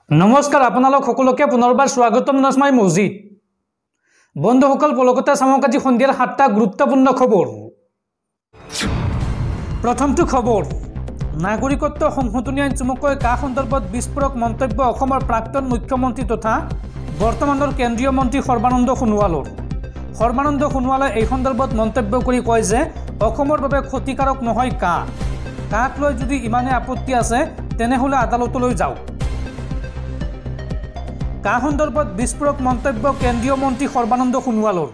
নমস্কাৰ আপোনালোক সকলোকে পুনৰবাৰ স্বাগতম নাজমাই মছজিদ বন্ধুসকল পলকতে চামক আজি সন্ধিয়াৰ 7টা গুৰুত্বপূৰ্ণ খবৰ। প্ৰথমটো খবৰ, নাগৰিকত্ব সংশোধনী আইন চমুকৈ কা সন্দৰ্ভত বিস্ফোৰক মন্তব্য অসমৰ প্ৰাক্তন মুখ্যমন্ত্ৰী তথা বৰ্তমানৰ কেন্দ্ৰীয় মন্ত্ৰী সৰ্বানন্দ সোণোৱালৰ। সৰ্বানন্দ সোণোৱালে এই সন্দৰ্ভত মন্তব্য কৰি কয় যে অসমৰ বাবে ক্ষতিকাৰক নহয় কাক লৈ যদি ইমানে আপত্তি আছে তেনেহ'লে আদালতলৈ যাওক। কা সন্দৰ্ভত বিস্ফোৰক মন্তব্য কেন্দ্ৰীয় মন্ত্ৰী সৰ্বানন্দ সোণোৱালৰ।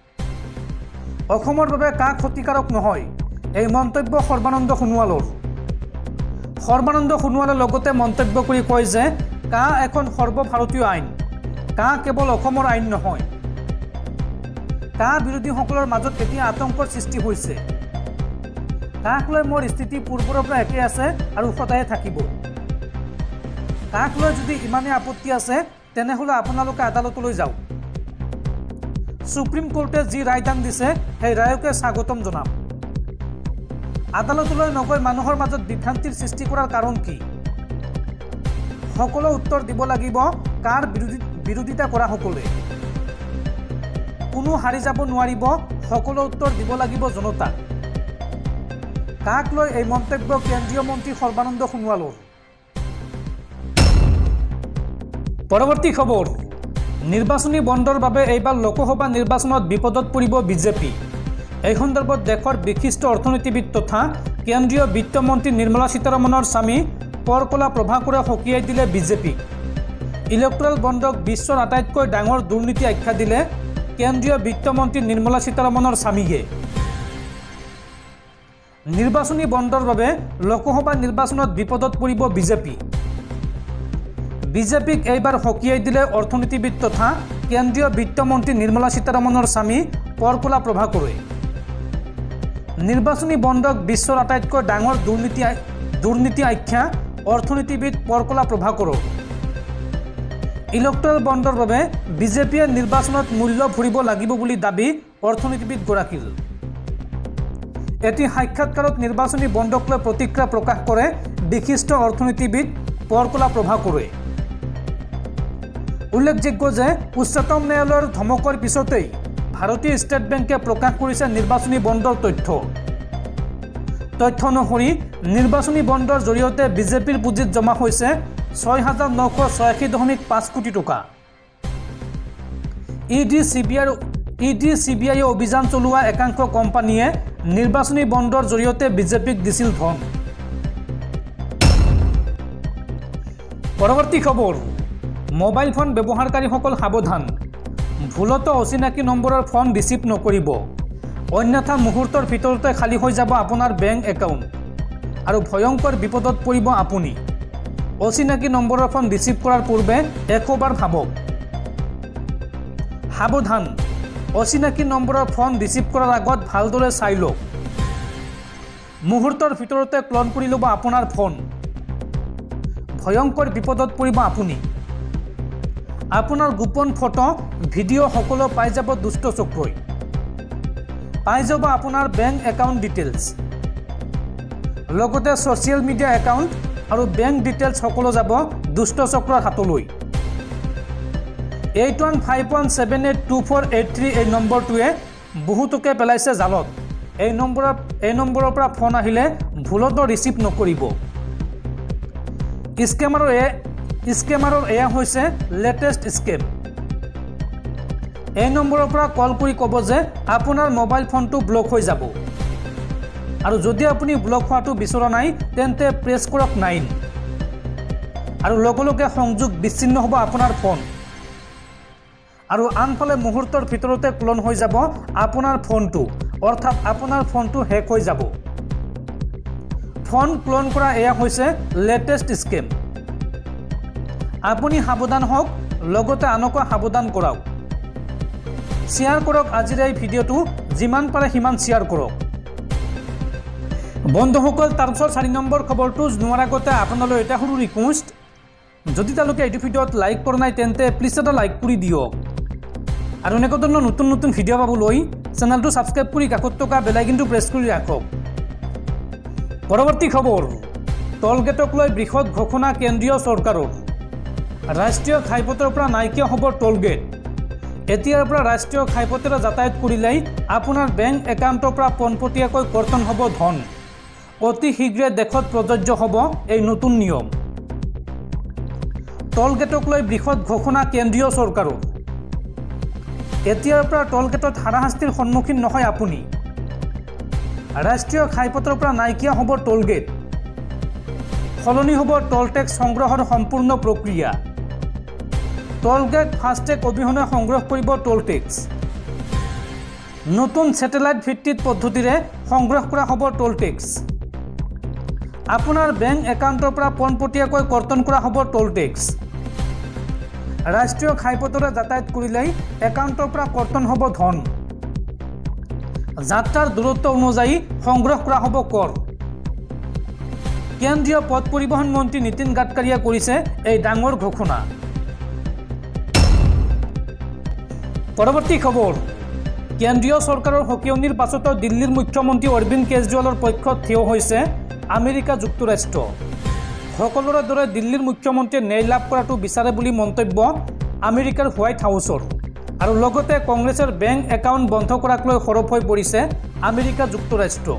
অসমৰ বাবে কা ক্ষতিকাৰক নহয়, এই মন্তব্য সৰ্বানন্দ সোণোৱালৰ। সৰ্বানন্দ সোণোৱালে লগতে মন্তব্য কৰি কয় যে কা এখন সৰ্বভাৰতীয় আইন, কা কেৱল অসমৰ আইন নহয়। কা বিৰোধীসকলৰ মাজত এতিয়া আতংকৰ সৃষ্টি হৈছে। কাক লৈ মোৰ স্থিতি পূৰ্বৰ পৰা একে আছে আৰু সদায়ে থাকিব। কাক লৈ যদি ইমানে আপত্তি আছে তেনেহ'লে আপোনালোকে আদালতলৈ যাওক। সুপ্ৰিম কোৰ্টে যি ৰায়দান দিছে সেই ৰায়কে স্বাগতম জনাম। আদালতলৈ নগৈ মানুহৰ মাজত বিভ্ৰান্তিৰ সৃষ্টি কৰাৰ কাৰণ কি? সকলো উত্তৰ দিব লাগিব কাৰ বিৰোধিতা কৰা সকলে। কোনো হাৰি যাব নোৱাৰিব, সকলো উত্তৰ দিব লাগিব জনতাক। কাক লৈ এই মন্তব্য কেন্দ্ৰীয় মন্ত্ৰী সৰ্বানন্দ সোণোৱালৰ। পৰৱৰ্তী খবৰ, নিৰ্বাচনী বণ্ডৰ বাবে এইবাৰ লোকসভা নিৰ্বাচনত বিপদত পৰিব বিজেপি। এই সন্দৰ্ভত দেশৰ বিশিষ্ট অৰ্থনীতিবিদ তথা কেন্দ্ৰীয় বিত্তমন্ত্ৰী নিৰ্মলা সীতাৰমণৰ স্বামী পৰকলা প্ৰভাকৰে সকীয়াই দিলে বিজেপিক। ইলেক্ট্ৰেল বণ্ডক বিশ্বৰ আটাইতকৈ ডাঙৰ দুৰ্নীতি আখ্যা দিলে কেন্দ্ৰীয় বিত্তমন্ত্ৰী নিৰ্মলা সীতাৰমণৰ স্বামীয়ে। নিৰ্বাচনী বণ্ডৰ বাবে লোকসভা নিৰ্বাচনত বিপদত পৰিব বিজেপি। বিজেপিক এইবাৰ সকীয়াই দিলে অৰ্থনীতিবিদ তথা কেন্দ্ৰীয় বিত্তমন্ত্ৰী নিৰ্মলা সীতাৰমণৰ স্বামী পৰকলা প্ৰভাকৰে। নিৰ্বাচনী বণ্ডক বিশ্বৰ আটাইতকৈ ডাঙৰ দুৰ্নীতি আখ্যা অৰ্থনীতিবিদ পৰকলা প্ৰভাকৰৰ। ইলেক্ট্ৰেল বণ্ডৰ বাবে বিজেপিয়ে নিৰ্বাচনত মূল্য ভৰিব লাগিব বুলি দাবী অৰ্থনীতিবিদগৰাকীৰ। এটি সাক্ষাৎকাৰত নিৰ্বাচনী বণ্ডক লৈ প্ৰতিক্ৰিয়া প্ৰকাশ কৰে বিশিষ্ট অৰ্থনীতিবিদ পৰকলা প্ৰভাকৰে। উল্লেখযোগ্য যে উচ্চতম ন্যায়ালয়ৰ ধমকৰ পিছতেই ভাৰতীয় ষ্টেট বেংকে প্ৰকাশ কৰিছে নিৰ্বাচনী বণ্ডৰ তথ্য অনুসৰি নিৰ্বাচনী বণ্ডৰ জৰিয়তে বিজেপিৰ পুঁজিত জমা হৈছে 6,986.5 কোটি টকা। ইডি CBI অভিযান চলোৱা একাংশ কোম্পানীয়ে নিৰ্বাচনী বণ্ডৰ জৰিয়তে বিজেপিক দিছিল ধন। পৰৱৰ্তী খবৰ, মোবাইল ফোন ব্যৱহাৰকাৰীসকল সাৱধান, ভুলতো অচিনাকি নম্বৰৰ ফোন ৰিচিভ নকৰিব, অন্যথা মুহূৰ্তৰ ভিতৰতে খালী হৈ যাব আপোনাৰ বেংক একাউণ্ট আৰু ভয়ংকৰ বিপদত পৰিব আপুনি। অচিনাকি নম্বৰৰ ফোন ৰিচিভ কৰাৰ পূৰ্বে 100 বাৰ ভাবক। সাৱধান, অচিনাকি নম্বৰৰ ফোন ৰিচিভ কৰাৰ আগত ভালদৰে চাই লওক। মুহূৰ্তৰ ভিতৰতে ক্লন কৰি ল'ব আপোনাৰ ফোন। ভয়ংকৰ বিপদত পৰিব আপুনি। আপোনাৰ গোপন ফটো ভিডিঅ' সকলো পাই যাব দুষ্ট চক্ৰই। পাই যাব আপোনাৰ বেংক একাউণ্ট ডিটেইলছ, লগতে ছ'চিয়েল মিডিয়া একাউণ্ট আৰু বেংক ডিটেইলছ সকলো যাব দুষ্ট চক্ৰৰ হাতলৈ। 8151782483 এই নম্বৰটোৱে বহুতোকে পেলাইছে জালত। এই নম্বৰৰ পৰা ফোন আহিলে ভুলতো ৰিচিভ নকৰিব। স্কেমাৰৰ এয়া হৈছে লেটেষ্ট স্কেম। এই নম্বৰৰ পৰা কল কৰি ক'ব যে আপোনাৰ মোবাইল ফোনটো ব্লক হৈ যাব, আৰু যদি আপুনি ব্লক হোৱাটো বিচৰা নাই তেন্তে প্ৰেছ কৰক 9 আৰু লগে লগে সংযোগ বিচ্ছিন্ন হ'ব আপোনাৰ ফোন। আৰু আনফালে মুহূৰ্তৰ ভিতৰতে ক্লন হৈ যাব আপোনাৰ ফোনটো, অৰ্থাৎ আপোনাৰ ফোনটো হেক হৈ যাব। ফোন ক্লন কৰা এয়া হৈছে লেটেষ্ট স্কেম। আপুনি সাৱধান হওক, লগতে আনকো সাৱধান কৰাওক। শ্বেয়াৰ কৰক আজিৰ এই ভিডিঅ'টো, যিমান পাৰে সিমান শ্বেয়াৰ কৰক। বন্ধুসকল, তাৰপিছত 4 নম্বৰ খবৰটো জনোৱাৰ আগতে আপোনালৈ এটা সৰু ৰিকুৱেষ্ট, যদি তেওঁলোকে এইটো ভিডিঅ'ত লাইক কৰা নাই তেন্তে প্লিজ এটা লাইক কৰি দিয়ক। আৰু এনেকুৱা ধৰণৰ নতুন ভিডিঅ' পাবলৈ চেনেলটো ছাবস্ক্ৰাইব কৰি কাষত থকা বেল আইকনটো প্ৰেছ কৰি ৰাখক। পৰৱৰ্তী খবৰ, টলগেটক লৈ বৃহৎ ঘোষণা কেন্দ্ৰীয় চৰকাৰৰ। ৰাষ্ট্ৰীয় ঘাইপথৰ পৰা নাইকিয়া হ'ব টোল গেট। এতিয়াৰ পৰা ৰাষ্ট্ৰীয় ঘাইপথেৰে যাতায়াত কৰিলেই আপোনাৰ বেংক একাউণ্টৰ পৰা পোনপটীয়াকৈ কৰ্তন হ'ব ধন। অতি শীঘ্ৰে দেশত প্ৰযোজ্য হ'ব এই নতুন নিয়ম। টোল গেটক লৈ বৃহৎ ঘোষণা কেন্দ্ৰীয় চৰকাৰৰ। এতিয়াৰ পৰা টোল গেটত হাৰাশাস্তিৰ সন্মুখীন নহয় আপুনি। ৰাষ্ট্ৰীয় ঘাইপথৰ পৰা নাইকিয়া হ'ব টোল গেট। সলনি হ'ব টোল টেক্স সংগ্ৰহৰ সম্পূৰ্ণ প্ৰক্ৰিয়া। টোল গেট ফাষ্টেগ অবিহনে সংগ্ৰহ কৰিব টোল টেক্স। নতুন ছেটেলাইট ভিত্তিক পদ্ধতিৰে সংগ্ৰহ কৰা হ'ব টোল টেক্স। আপোনাৰ বেংক একাউণ্টৰ পৰা পোনপটীয়াকৈ কৰ্তন কৰা হ'ব টোল টেক্স। ৰাষ্ট্ৰীয় ঘাইপথেৰে যাতায়াত কৰিলেই একাউণ্টৰ পৰা কৰ্তন হ'ব ধন। যাত্ৰাৰ দূৰত্ব অনুযায়ী সংগ্ৰহ কৰা হ'ব কৰ। কেন্দ্ৰীয় পথ পৰিবহণ মন্ত্ৰী নীতিন গাডকাৰীয়ে কৰিছে এই ডাঙৰ ঘোষণা। পৰৱৰ্তী খবৰ, কেন্দ্ৰীয় চৰকাৰৰ সকিয়নিৰ পাছতো দিল্লীৰ মুখ্যমন্ত্ৰী অৰবিন্দ কেজৰিৱালৰ পক্ষত থিয় হৈছে আমেৰিকা যুক্তৰাষ্ট্ৰ। সকলোৰে দৰে দিল্লীৰ মুখ্যমন্ত্ৰীয়ে ন্যায় লাভ কৰাটো বিচাৰে বুলি মন্তব্য আমেৰিকাৰ হোৱাইট হাউচৰ। আৰু লগতে কংগ্ৰেছৰ বেংক একাউণ্ট বন্ধ কৰাক লৈ সৰব হৈ পৰিছে আমেৰিকা যুক্তৰাষ্ট্ৰ।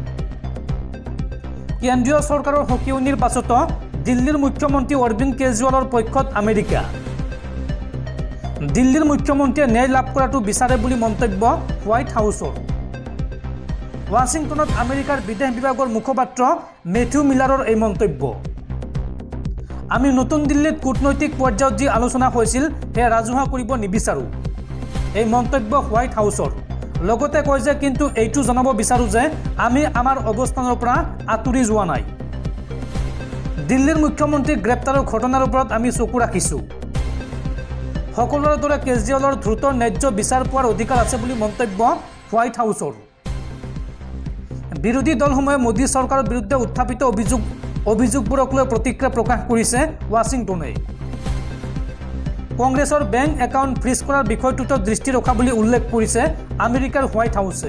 কেন্দ্ৰীয় চৰকাৰৰ সকিয়নিৰ পাছতো দিল্লীৰ মুখ্যমন্ত্ৰী অৰবিন্দ কেজৰিৱালৰ পক্ষত আমেৰিকা। দিল্লীৰ মুখ্যমন্ত্ৰীয়ে ন্যায় লাভ কৰাটো বিচাৰে বুলি মন্তব্য হোৱাইট হাউচৰ। ৱাশ্বিংটনত আমেৰিকাৰ বিদেশ বিভাগৰ মুখপাত্ৰ মেথিউ মিলাৰৰ এই মন্তব্য। আমি নতুন দিল্লীত কূটনৈতিক পৰ্যায়ত যি আলোচনা হৈছিল সেয়া ৰাজহুৱা কৰিব নিবিচাৰোঁ, এই মন্তব্য হোৱাইট হাউচৰ। লগতে কয় যে কিন্তু এইটো জনাব বিচাৰোঁ যে আমি আমাৰ অৱস্থানৰ পৰা আঁতৰি যোৱা নাই। দিল্লীৰ মুখ্যমন্ত্ৰীক গ্ৰেপ্তাৰৰ ঘটনাৰ ওপৰত আমি চকু ৰাখিছোঁ। সকলোৰে দৰে কেজৰিৱালৰ দ্ৰুত ন্যায্য বিচাৰ পোৱাৰ অধিকাৰ আছে বুলি মন্তব্য হোৱাইট হাউচৰ। বিৰোধী দলসমূহে মোদী চৰকাৰৰ বিৰুদ্ধে উত্থাপিত অভিযোগবোৰক লৈ প্ৰতিক্ৰিয়া প্ৰকাশ কৰিছে ৱাশ্বিংটনে। কংগ্ৰেছৰ বেংক একাউণ্ট ফ্ৰিজ কৰাৰ বিষয়টোতে দৃষ্টি ৰখা বুলি উল্লেখ কৰিছে আমেৰিকাৰ হোৱাইট হাউচে।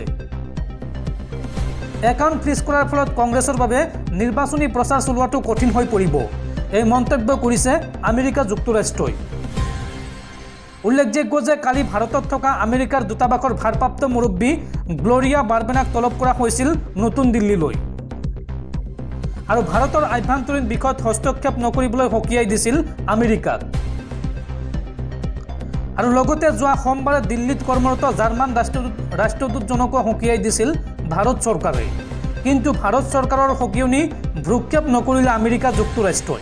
একাউণ্ট ফ্ৰিজ কৰাৰ ফলত কংগ্ৰেছৰ বাবে নিৰ্বাচনী প্ৰচাৰ চলোৱাটো কঠিন হৈ পৰিব, এই মন্তব্য কৰিছে আমেৰিকা যুক্তৰাষ্ট্ৰই। উল্লেখযোগ্য যে কালি ভাৰতত থকা আমেৰিকাৰ দূতাবাসৰ ভাৰপ্ৰাপ্ত মুৰব্বী গ্লৰিয়া বাৰ্বেনাক তলব কৰা হৈছিল নতুন দিল্লীলৈ আৰু ভাৰতৰ আভ্যন্তৰীণ বিষয়ত হস্তক্ষেপ নকৰিবলৈ সকীয়াই দিছিল আমেৰিকাক। আৰু লগতে যোৱা সোমবাৰে দিল্লীত কৰ্মৰত জাৰ্মান ৰাষ্ট্ৰদূতজনকো সকীয়াই দিছিল ভাৰত চৰকাৰে। কিন্তু ভাৰত চৰকাৰৰ সকীয়নি ভ্ৰূক্ষেপ নকৰিলে আমেৰিকা যুক্তৰাষ্ট্ৰই।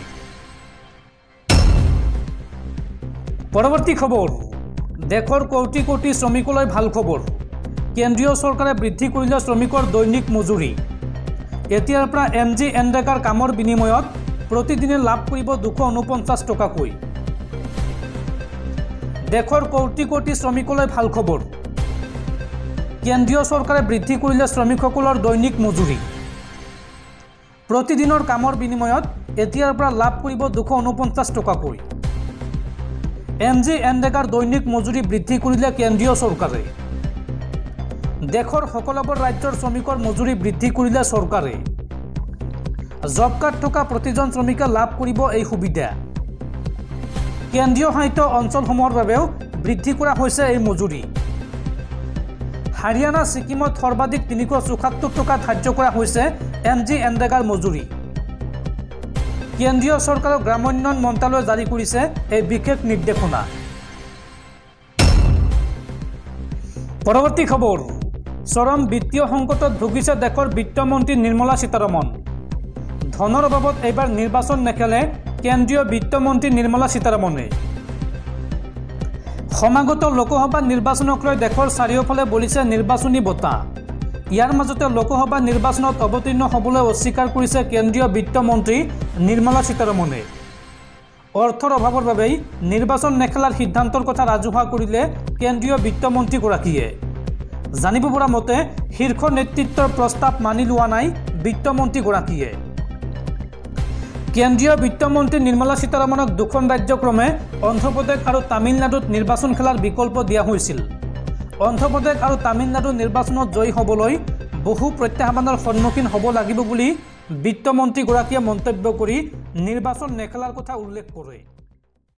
পৰৱৰ্তী খবৰ, দেশৰ কোটি কোটি শ্ৰমিকলৈ ভাল খবৰ। কেন্দ্ৰীয় চৰকাৰে বৃদ্ধি কৰিলে শ্ৰমিকৰ দৈনিক মজুৰি। এতিয়াৰ পৰা MGNৰেগাৰ কামৰ বিনিময়ত প্ৰতিদিনে লাভ কৰিব 249 টকাকৈ। দেশৰ কোটি কোটি শ্ৰমিকলৈ ভাল খবৰ। কেন্দ্ৰীয় চৰকাৰে বৃদ্ধি কৰিলে শ্ৰমিকসকলৰ দৈনিক মজুৰি। প্ৰতিদিনৰ কামৰ বিনিময়ত এতিয়াৰ পৰা লাভ কৰিব 249 টকাকৈ। MGNৰেগাৰ দৈনিক মজুৰি বৃদ্ধি কৰিলে কেন্দ্ৰীয় চৰকাৰে। দেশৰ সকলোবোৰ ৰাজ্যৰ শ্ৰমিকৰ মজুৰি বৃদ্ধি কৰিলে চৰকাৰে। জব কাৰ্ড থকা প্ৰতিজন শ্ৰমিকে লাভ কৰিব এই সুবিধা। কেন্দ্ৰীয় শাসিত অঞ্চলসমূহৰ বাবেও বৃদ্ধি কৰা হৈছে এই মজুৰি। হাৰিয়ানা ছিকিমত সৰ্বাধিক 374 টকা ধাৰ্য কৰা হৈছে MGNৰেগাৰ মজুৰি। কেন্দ্ৰীয় চৰকাৰৰ গ্ৰামোন্নয়ন মন্ত্ৰালয়ে জাৰি কৰিছে এই বিশেষ নিৰ্দেশনা। পৰৱৰ্তী খবৰ, চৰম বিত্তীয় সংকটত ভুগিছে দেশৰ বিত্তমন্ত্ৰী নিৰ্মলা সীতাৰমণ। ধনৰ অভাৱত এইবাৰ নিৰ্বাচন নেখেলে কেন্দ্ৰীয় বিত্তমন্ত্ৰী নিৰ্মলা সীতাৰমণে। সমাগত লোকসভা নিৰ্বাচনক লৈ দেশৰ চাৰিওফালে বলিছে নিৰ্বাচনী বতাহ। ইয়াৰ মাজতে লোকসভা নিৰ্বাচনত অৱতীৰ্ণ হ'বলৈ অস্বীকাৰ কৰিছে কেন্দ্ৰীয় বিত্তমন্ত্ৰী নিৰ্মলা সীতাৰমণে। অৰ্থৰ অভাৱৰ বাবেই নিৰ্বাচন নেখেলাৰ সিদ্ধান্তৰ কথা ৰাজহুৱা কৰিলে কেন্দ্ৰীয় বিত্তমন্ত্ৰীগৰাকীয়ে। জানিব পৰা মতে শীৰ্ষ নেতৃত্বৰ প্ৰস্তাৱ মানি লোৱা নাই বিত্তমন্ত্ৰীগৰাকীয়ে। কেন্দ্ৰীয় বিত্তমন্ত্ৰী নিৰ্মলা সীতাৰমণক দুখন ৰাজ্যক্ৰমে অন্ধ্ৰপ্ৰদেশ আৰু তামিলনাডুত নিৰ্বাচন খেলাৰ বিকল্প দিয়া হৈছিল। অন্ধ্ৰপ্ৰদেশ আৰু তামিলনাডু নিৰ্বাচনত জয়ী হ'বলৈ বহু প্ৰত্যাহ্বানৰ সন্মুখীন হ'ব লাগিব বুলি বিত্তমন্ত্ৰীগৰাকীয়ে মন্তব্য কৰি নিৰ্বাচন নেখেলাৰ কথা উল্লেখ কৰে।